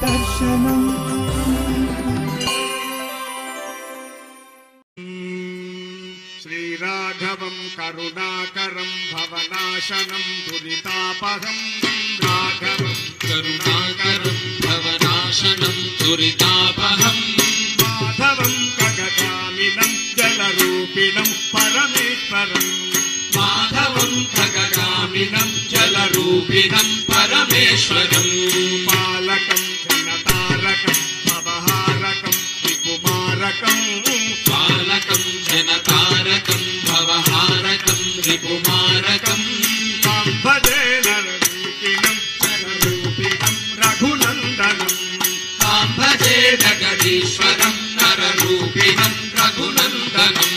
दर्शनम् श्रीराघवं करुणाकरं भवनाशनं दुरितापहं राघवं करुणाकरं भवनाशनं दुरितापहं माधवं खगगामिनं जलरूपिणं परमेश्वरं माधवं खगगामिनं जलरूपिणं परमेश्वरं पालकं जनतारकं भवहारकं त्रिकुमारकं पालकं जनतारकं भवहारकं रिपुमारकं तां भजे नररूपिणं नररूपिणं रघुनन्दनं तां भजे जगदीश्वरं नररूपिणं रघुनन्दनम्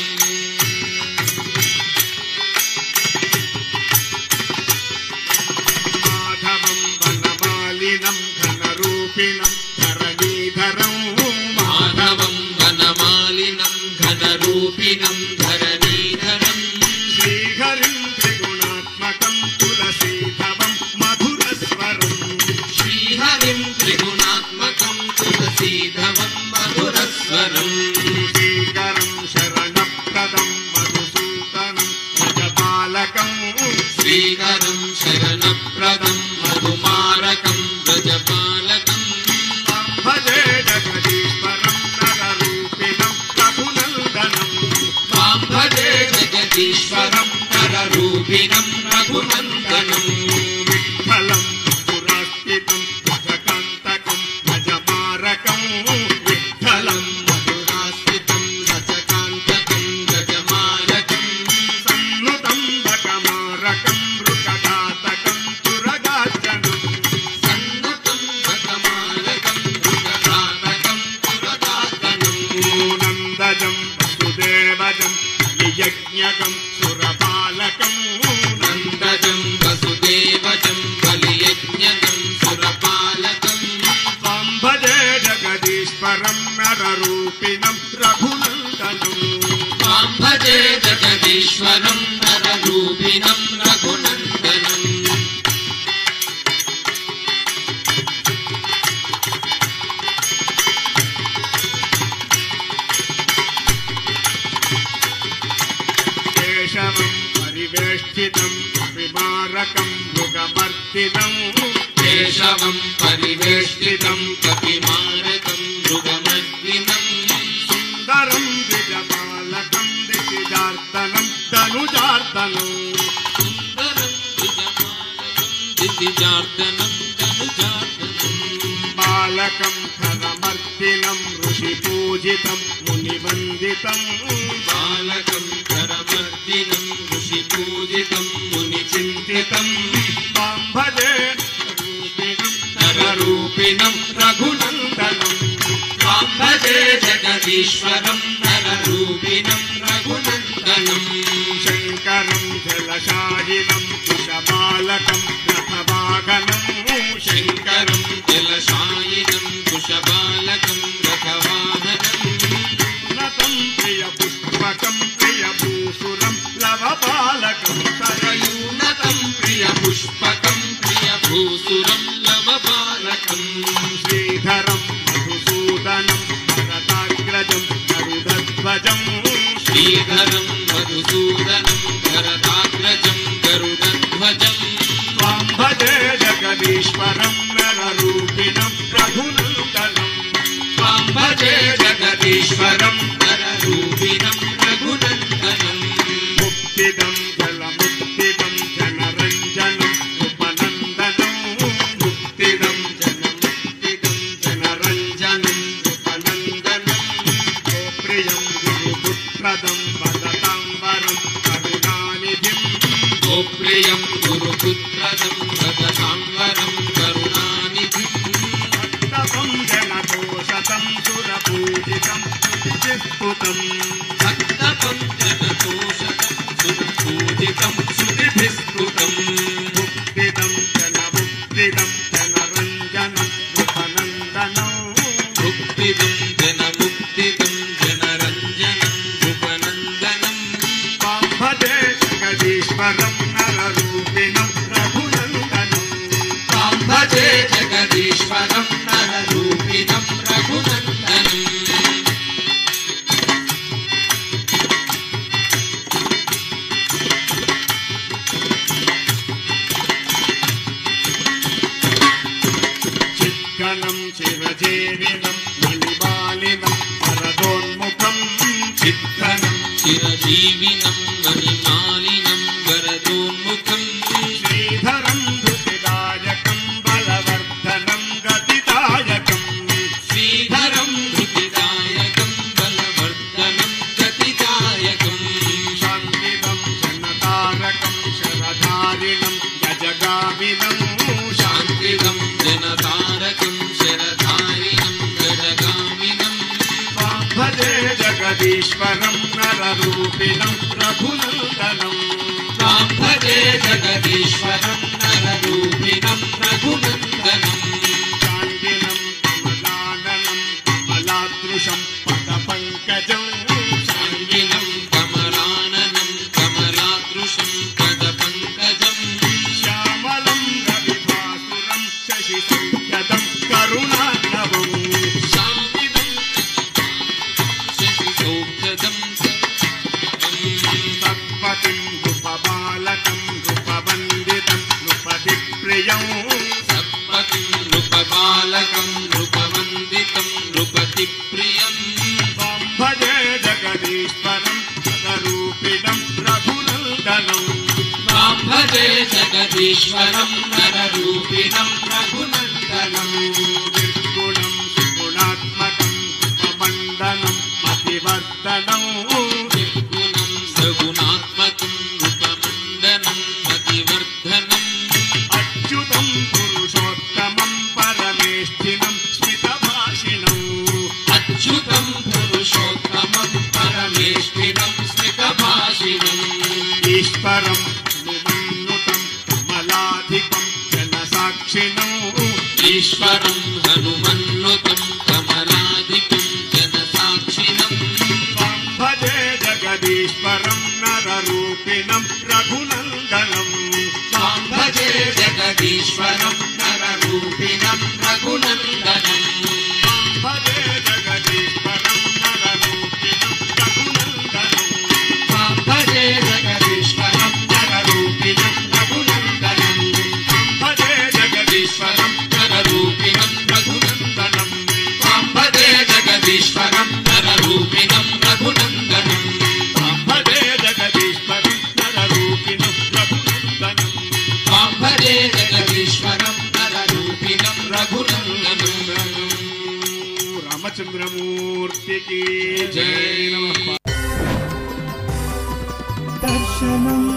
माधवं वनमालिनं घनरूपिणं धरणीधरं माधवं वनमालिनं घनरूपिणं धरणीधरं श्रीहरिं त्रिगुणात्मकं तुलसीधवं मधुरस्वरं श्रीहरिं त्रिगुणात्मकं तुलसीधवं मधुरस्वरं श्रीकरं शरणप्रदं मधुसूदनं व्रजपालकं श्रीकरं शरणप्रदं मधुमारकं व्रजपालकं तं भजे जगदीश्वरं नररूपिणं रघुनन्दनं मां भजे जगदीश्वरं नररूपिणं रघुनन्दनं विठ्ठलं पुरास्थितं भजकान्तकं भजमारकं विठ्ठलं मधुरास्थितं रजकान्तकं गजमारकं सन्नुतं बकमारकं मृगघातकं सुरगार्जनं सन्नुतं गजमारकं मृगघातकं सुरगार्जनं नन्दजं वसुदेवजं नियज्ञकं सुरपालकं नन्दजं वसुदेवजं बलियज्ञकं सुरपालकं त्वां भजे जगदीश्वरं नररूपिणं रघुनन्दनं त्वां भजे जगदीश्वरं नररूपिणं रघुनन्दनम् केशवं परिवेष्टितं विमारकं मृगमर्दिनं केशवं परिवेष्टितं कपिमारकं मृगमर्दिनं सुन्दरं द्विजपालकं दिशिजार्दनं धनुजार्दनं सुन्दरं द्विजपालकं दितिजार्दनं धनुजार्दनं बालकं खरमर्दिनं ऋषिपूजितं मुनिवन्दितं बालकं करमर्दिनं ऋषिपूजितं मुनिचिन्तितं त्वां भजे नररूपिणं रघुनन्दनं त्वां भजे जगदीश्वरं नररूपिणं रघुनन्दनं शङ्करं जलशायिनं कुशबालकं रथवाहनं शङ्करं जलशायिनं कुशबालकं रथवाहनं नतं प्रियपुष्पकं प्रियभूसुरं लवबालकं यूनतं प्रियपुष्पकं प्रियभूसुरं लवबालकं श्रीधरं मधुसूदनं भरताग्रजं गरुडध्वजं श्रीधरं मधुसूदनं भरताग्रजं गरुडध्वजं त्वां भजे जगदीश्वरं नररूपिणं रघुनन्दनं त्वां भजे जगदीश्वरं नररूपिणं रघुनन्दनं मुक्तिदं जलमुक्तिदं जनरञ्जनं उपनन्दनं मुक्तिदं जनमुक्तिदं जनरञ्जनं उपनन्दनं गोप्रियं गुरुपुत्रदं वदताम्बरं करुणानिधिं गोप्रियं गुरुपुत्रदं वदताम्बरं करुणानिधिं भक्तपं जनतोषतं सुरपूजितं स्तुतिभिस्तुतं भक्तपं जनतोषतं सुरपूजितं स्तुतिभिस्तुतं मुक्तिदं जनमुक्तिदं जनरञ्जनं उपनन्दनं मुक्तिदं जनमुक्तिदं जनरञ्जनं उपनन्दनं त्वां भजे जगदीश्वरं नररूपिणं रघुनन्दनं त्वां भजे जगदीश्वरं नररूपिणं చిరజేవినం మణిమాలినం వరదోన్ముఖం చిత్రనం చిరజీవినం మణిమాలినం వరదోన్ముఖం శ్రీధరం ధృతిదాయకం బలవర్ధనం గతిదాయకం శ్రీధరం ధృతిదాయకం బలవర్ధనం గతిదాయకం శాంతిదం జనతారకం శరధారిణం గజగామినం శాంతిదం జనతారకం శరధారిణం గజగామినం భజే జగదీశ్వరం నరరూపిణం రఘునందనం భజే జగదీశ్వరం నరరూపిణం రఘునందనం శాంతినం కమలాననం కమలాదృశం పదపంకజం శాంగినం కమలాననం కమలాదృశం పదపంకజం శ్యామలం రవిభాసురం శశిసంఖ్యదం కరుణార్ణవం శాంతిదం శశిసౌఖ్యదం సత్పతిం నృపబాలకం నృపవందితం నృపతిప్రియం సత్పతిం నృపబాలకం నృపవందితం నృపతిప్రియం త్వం భజే జగదీశ్వరం సదరూపిణం రఘునందనం భజే జగదీశ్వరం నరరూపిణం రఘునందనం నిర్గుణం సుగుణాత్మకం ఉపమండనం మతివర్ధనం నిర్గుణం సగుణాత్మకం ఉపమండనం మతివర్ధనం అచ్యుతం పురుషోత్తమం పరమేష్ఠినం స్మితభాషిణం అచ్యుతం పురుషోత్తమం పరమేష్ఠినం స్మితభాషిణం ఈశ్వరం హనుమన్నుతం కమలాధిపం జనసాక్షిణం ఈశ్వరం హనుమన్నుతం కమలాధిపం జనసాక్షిణం త్వం భజే జగదీశ్వరం నరరూపిణం రఘునందనం భజే జగదీశ్వరం నరరూపిణం రఘునందనం భజే జగదీశ్వరం నరరూపిణం రఘునందనం భజే జగదీశ్వరం నరరూపిణం రఘునందనం భజే జగదీశ్వరం నరరూపిణం రఘునందనం భజే జగదీశ్వరం నరరూపిణం రఘునందనం భజే జగదీశ్వరం నరరూపిణం రఘునందనం భజే జగదీశ్వరం నరరూపిణం రఘునందనం రామచంద్రమూర్తికి జై నమః. దర్శనం